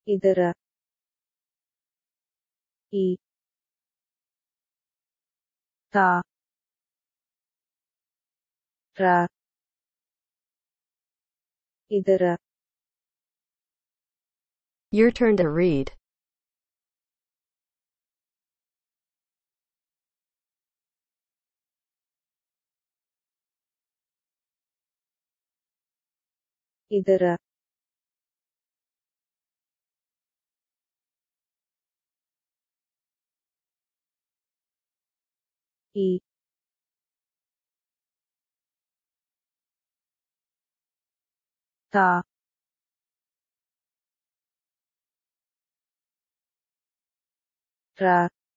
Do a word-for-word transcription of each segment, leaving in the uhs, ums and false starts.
ಇದರ ಈ ತಾ ರ ಇದರ Your turn to read. ಇದರ ಈ ತಾ ರ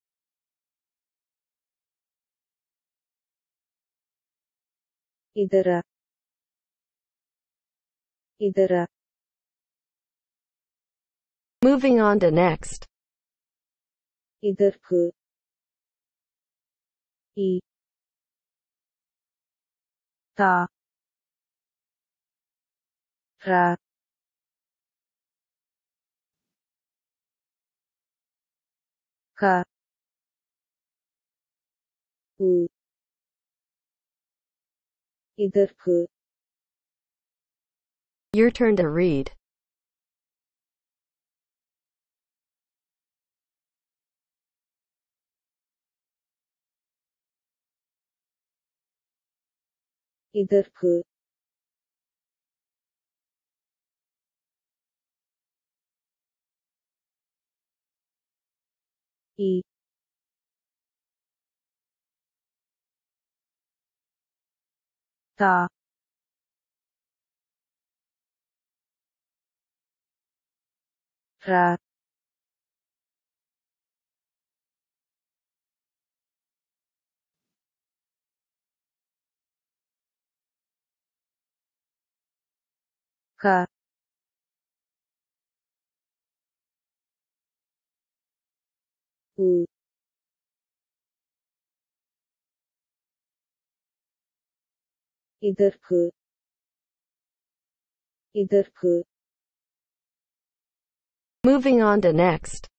ಇದರ ಇದರ Moving on to next. இதற்கு ಈ ತಾ ರ ಕ ಉ இதற்கு Your turn to read. இதற்கு ಈ ತಾ ರ ಕ ಉ இதற்கு இதற்கு Moving on to next.